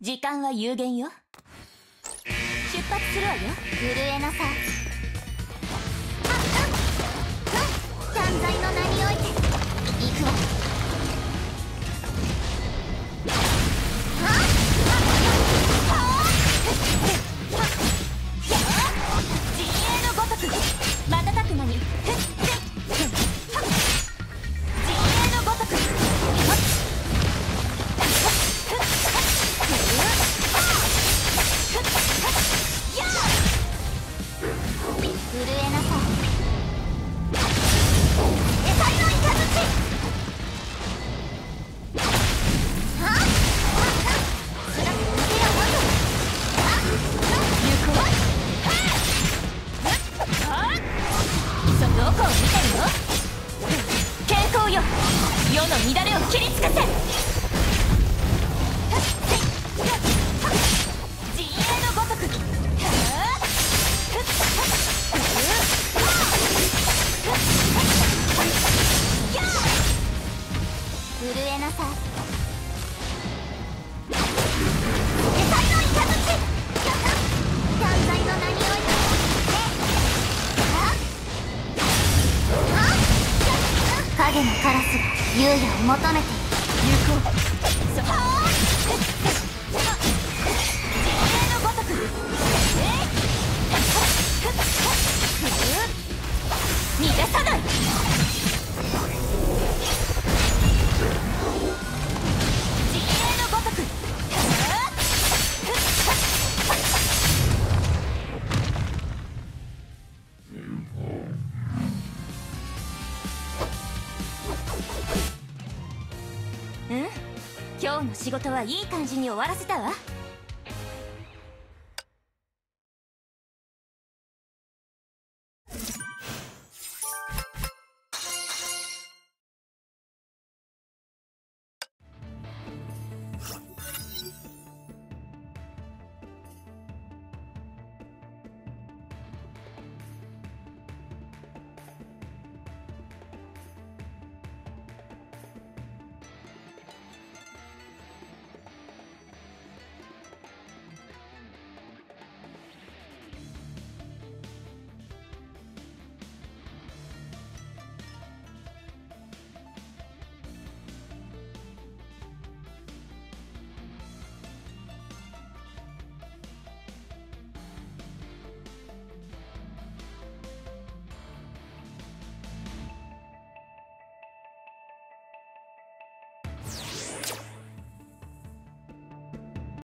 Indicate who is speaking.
Speaker 1: 時間は有限よ。出発するわよ。
Speaker 2: 震えなさい。断罪の名において行くわ。
Speaker 1: 陣営のごとく瞬く間に。陣営のごとく
Speaker 2: 震えなさい。得体のイカズチ。
Speaker 1: どこを見てるの？健康よ。世の乱れを切り尽くせ。陣営のごとく
Speaker 2: 震えなさい。得体のイカズチ。断罪の名において影のカラスが優也を求めている。
Speaker 1: 行こう。陣営のごとく逃がさない。陣営のごとく今日の仕事はいい感じに終わらせたわ。